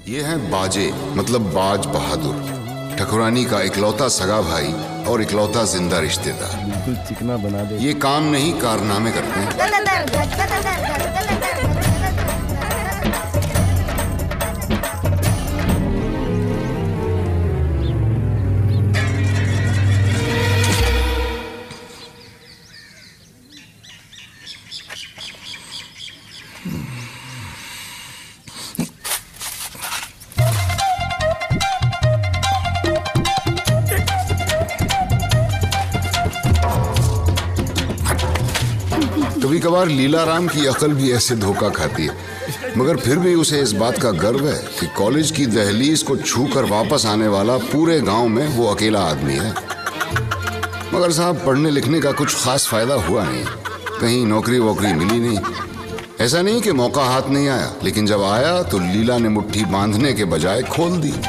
ये हैं बाजे, मतलब बाज बहादुर, ठकुरानी का इकलौता सगा भाई और इकलौता जिंदा रिश्तेदार। बिल्कुल चिकना बना दे। ये काम नहीं कारनामे करते हैं। कभी कभार लीलाराम की अकल भी ऐसे धोखा खाती है, मगर फिर भी उसे इस बात का गर्व है कि कॉलेज की दहलीज को छूकर वापस आने वाला पूरे गांव में वो अकेला आदमी है। मगर साहब, पढ़ने लिखने का कुछ खास फायदा हुआ नहीं, कहीं नौकरी वोकरी मिली नहीं। ऐसा नहीं कि मौका हाथ नहीं आया, लेकिन जब आया तो लीला ने मुट्ठी बांधने के बजाय खोल दी।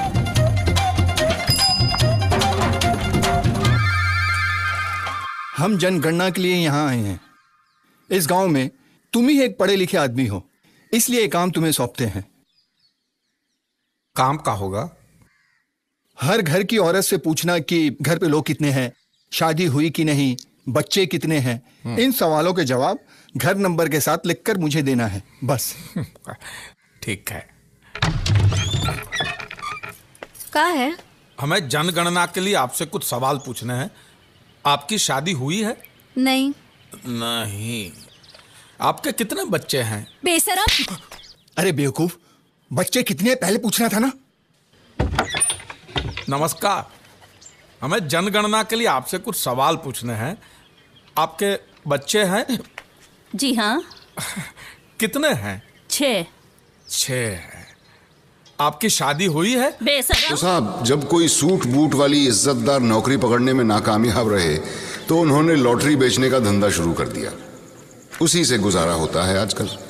हम जनगणना के लिए यहाँ आए हैं। इस गांव में तुम ही एक पढ़े लिखे आदमी हो, इसलिए ये काम तुम्हें सौंपते हैं। काम का होगा? हर घर की औरत से पूछना कि घर पे लोग कितने हैं, शादी हुई कि नहीं, बच्चे कितने हैं। इन सवालों के जवाब घर नंबर के साथ लिखकर मुझे देना है, बस। ठीक है। क्या है? हमें जनगणना के लिए आपसे कुछ सवाल पूछने हैं। आपकी शादी हुई है? नहीं। नहीं। आपके कितने बच्चे हैं? बेशरम! अरे बेवकूफ, बच्चे कितने पहले पूछना था ना। नमस्कार, हमें जनगणना के लिए आपसे कुछ सवाल पूछने हैं। आपके बच्चे हैं? जी हाँ। कितने हैं? 6। 6 हैं। आपकी शादी हुई है? बेशरम! तो साहब, जब कोई सूट बूट वाली इज्जतदार नौकरी पकड़ने में नाकामयाब रहे तो उन्होंने लॉटरी बेचने का धंधा शुरू कर दिया। उसी से गुजारा होता है आजकल।